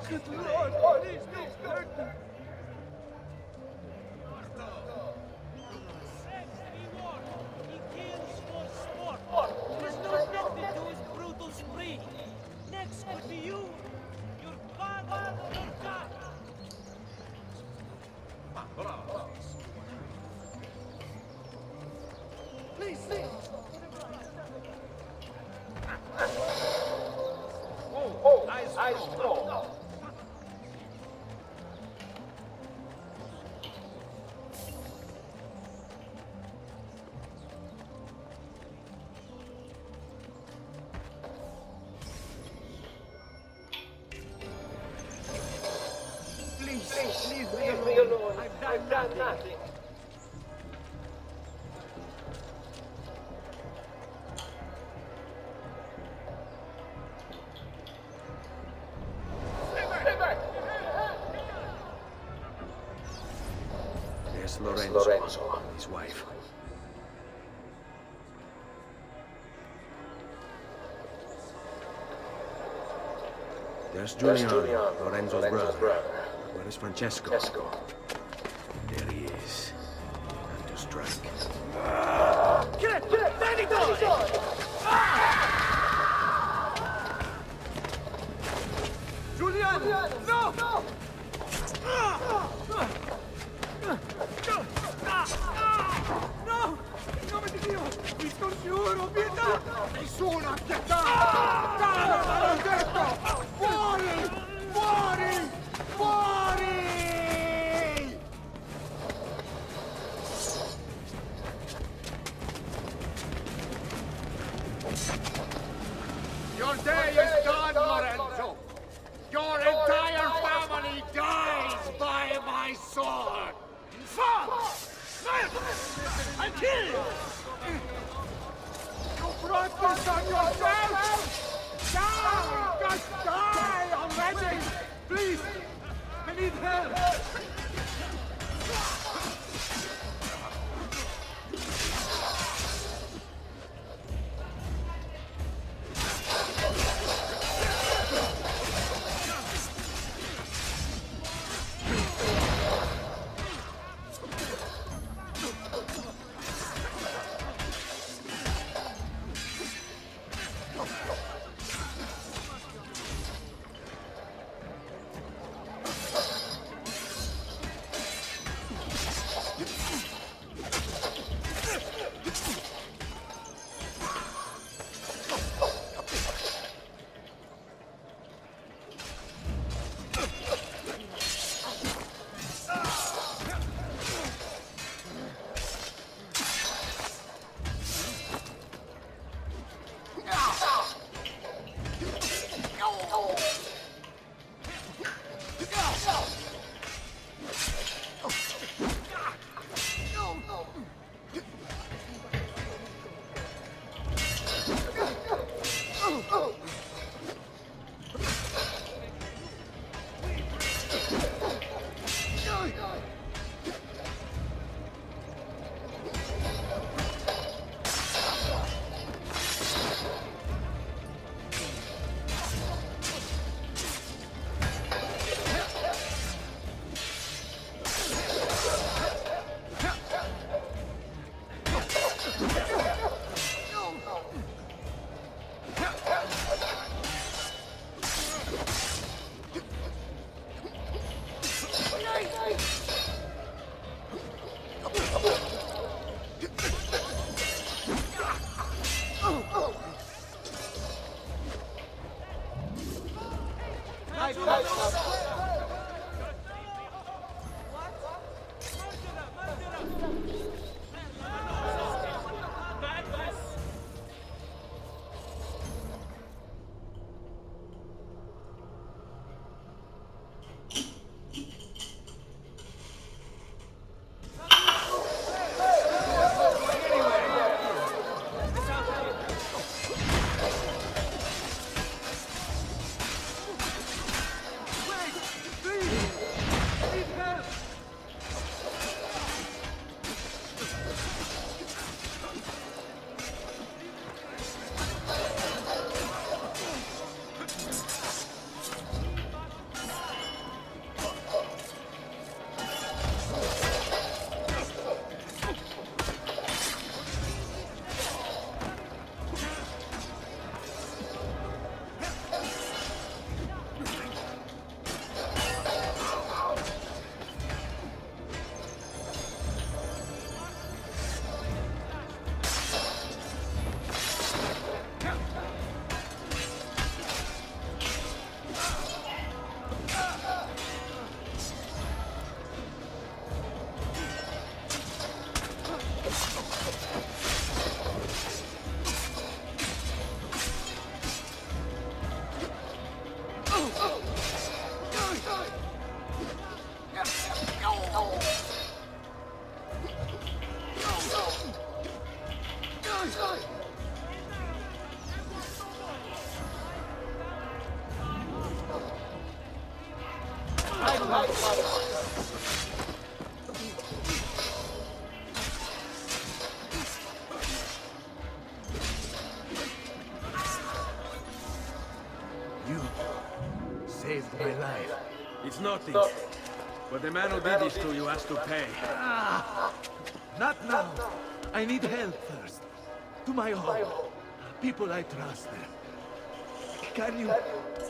Good Lord, please don't hurt me. There's no method to his brutal spree. Next could be you, your father, your God. Please, please. Eyes full. Please, leave me alone. I've done nothing. There's Lorenzo, his wife. There's Giuliano, Lorenzo's brother. Where is Francesco? There he is. Time to strike. Get it! Benito! Giuliano! No! No! In nome di Dio! Vi scongiuro, pietà! Nessuna pietà! Calma, l'ho detto! Fuori! Fuori! Fuori! Your day is done, Lorenzo! Your entire family dies by my sword! Son! I'll kill you! You brought this on yourself! Die! Just die already! Please! I need help! You saved my life. It's nothing. But the man who did this to you has to pay. Not now. I need help first. To my home. People I trust there. Can you...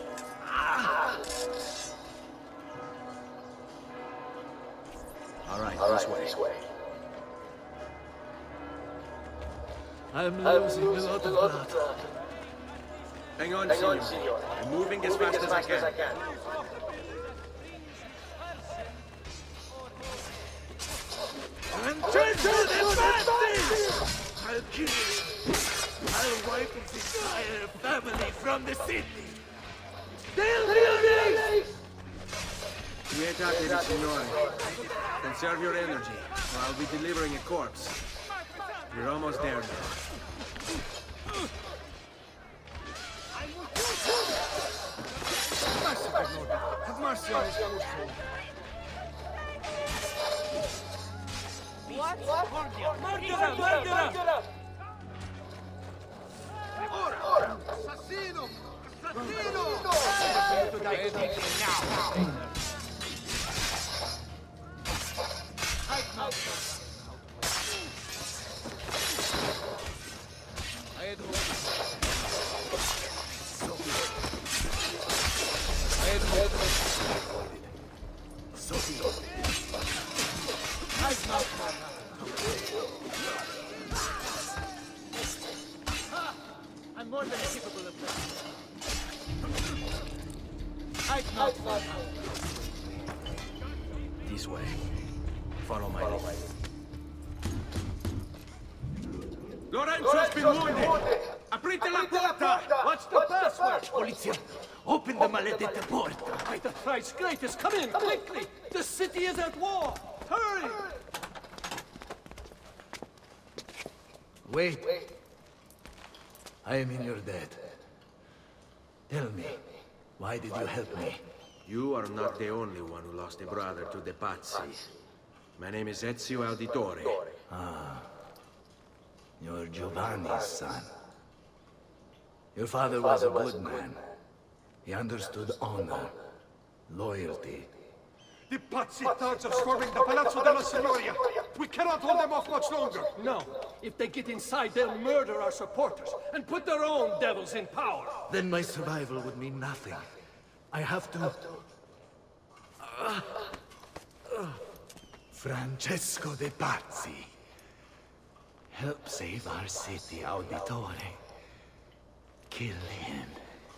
All right, this way. I'm losing a lot of blood. Hang on, senor. I'm moving as fast as I can. Francesco de Pazzi! I'll kill you. I'll wipe his entire family from the city. They'll kill me! Quietate, signore. Conserve your energy, or I'll be delivering a corpse. We're almost there now. Have mercy on his young soul. What? Murder! Ora! Assassino! Assassino! I'm more than capable of that. This way. Follow my lead. Lorenzo's been wounded! Aprite la porta! What's the password? Polizia, open the maledetta porta. By the thrice greatest, come in, quickly! The city is at war! Hurry! Wait. I am in your debt. Tell me, why did you help me? You are not the only one who lost a brother to the Pazzi. My name is Ezio Auditore. You're Giovanni's son. Your father was a good man. He understood honor, loyalty. The Pazzi thugs are storming the Palazzo della Signoria. We cannot hold them off much longer. No. If they get inside, they'll murder our supporters and put their own devils in power. Then my survival would mean nothing. I have to... Francesco de Pazzi. Help save our city, Auditore. Kill him.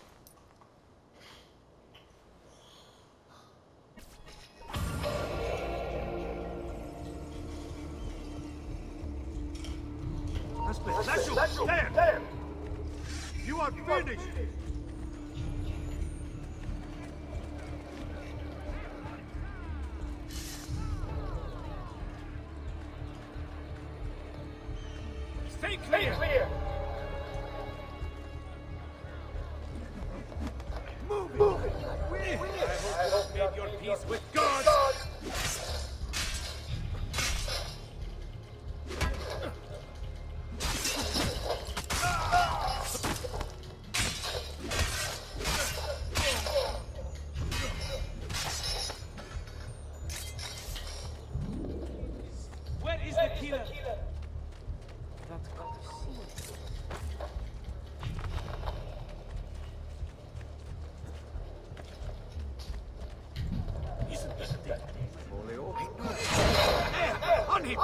Lasso! There! You are finished! Stay clear! Move! I hope you made your peace with God! Where is the killer? On him!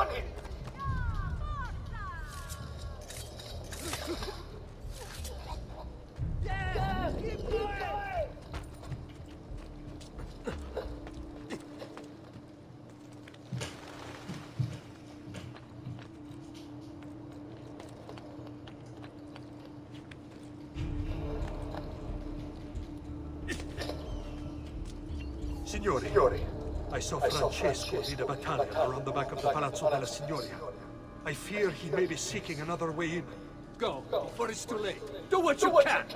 Signore, I saw Francesco lead a battalion around the back of the Palazzo della Signoria. I fear he may be seeking another way in. Go, before it's too late. Do what you can!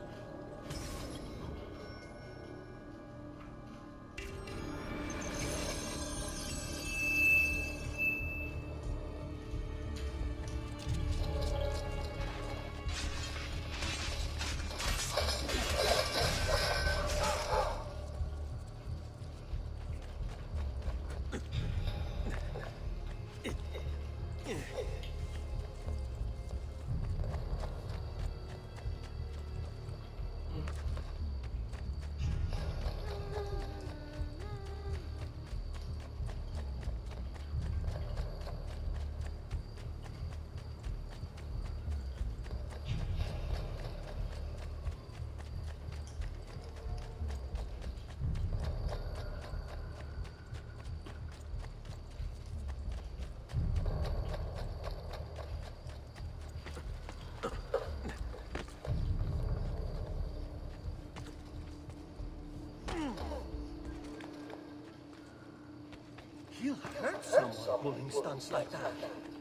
He'll hurt someone pulling stunts like that.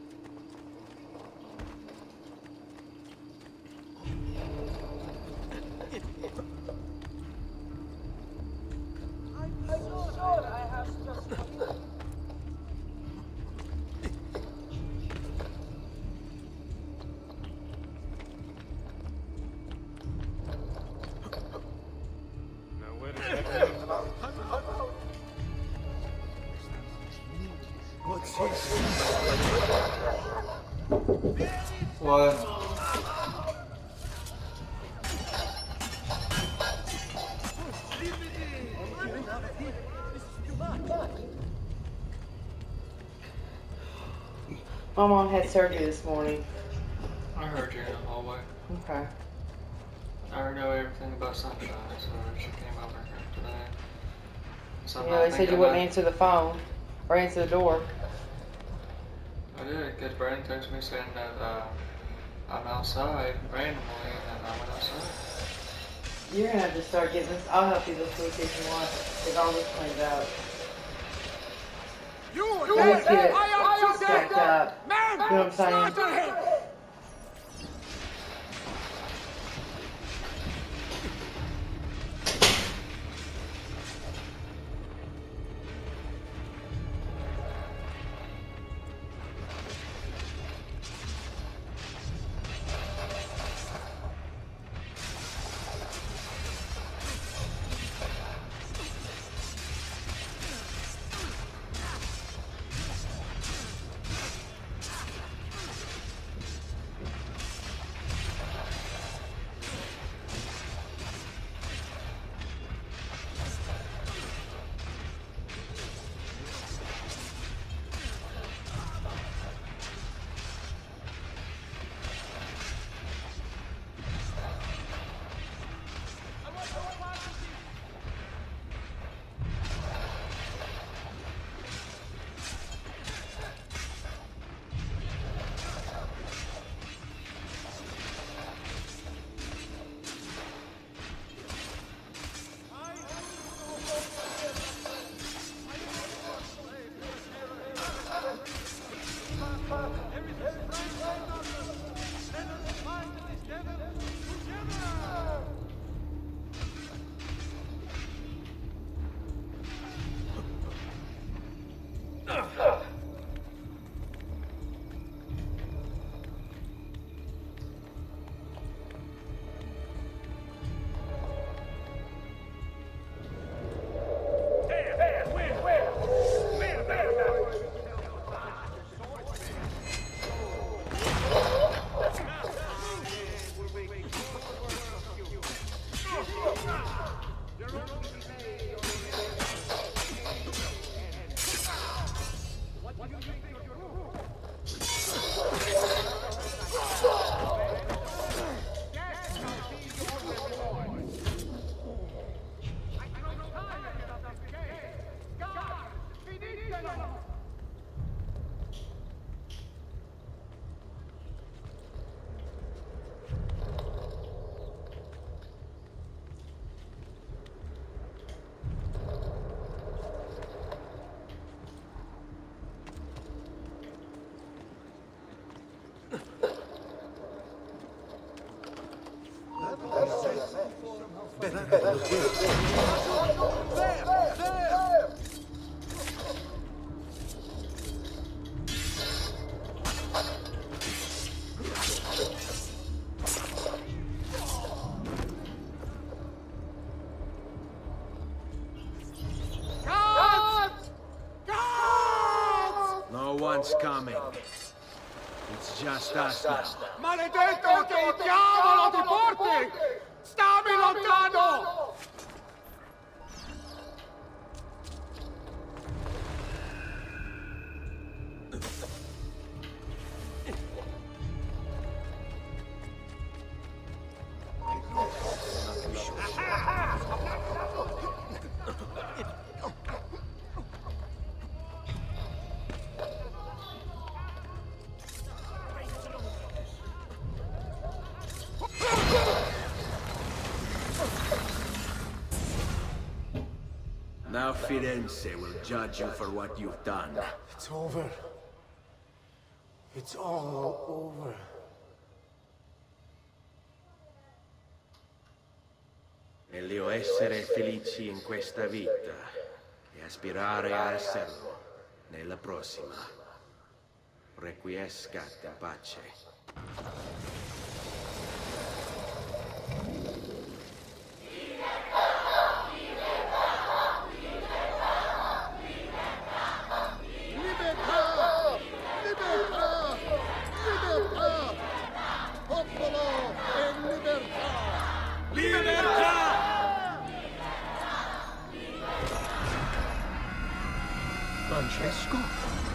What? My mom had surgery this morning. I heard you in the hallway. Okay. I heard everything about Sunshine, so she came over here today. So Yeah, they said you wouldn't answer the phone or answer the door. I did, because Brandon texted me saying that I'm outside randomly, and I went outside. You're gonna have to start getting this. I'll help you this week if you want. Get all this cleaned up. Let's get it stacked up. You know what I'm saying? No one's coming. It's just us now. Maledetto che il diavolo ti porti! Stammi lontano! Now Firenze will judge you for what you've done. It's over. It's all over. Meglio essere felici in questa vita e aspirare a esserlo nella prossima. Requiescat in pace. Francesco?